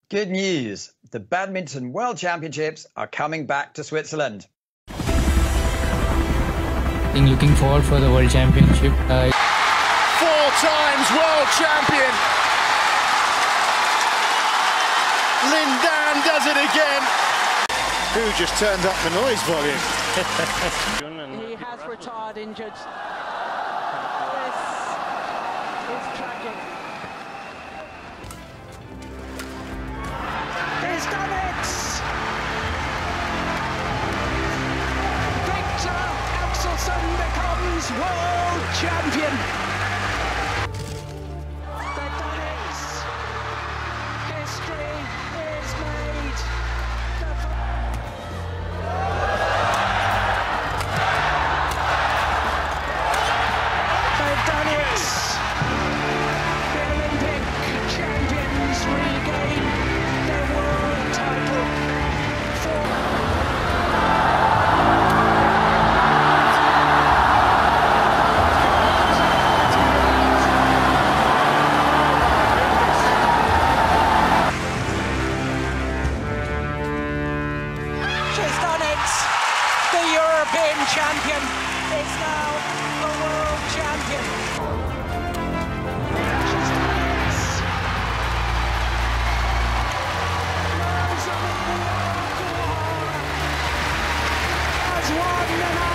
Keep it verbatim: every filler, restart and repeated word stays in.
Good news. The Badminton World Championships are coming back to Switzerland. I'm looking forward for the World Championship. Uh, Four times world champion. Lindan does it again. Who just turned up the noise volume? He has retired injured. This is tragic. He's done it! Victor Axelsen becomes world champion. They've done it. History is made. They've done it. The Olympic champions regain their world title. For she's done it. The European champion is now the world champion. She's done it. Rosalie has won an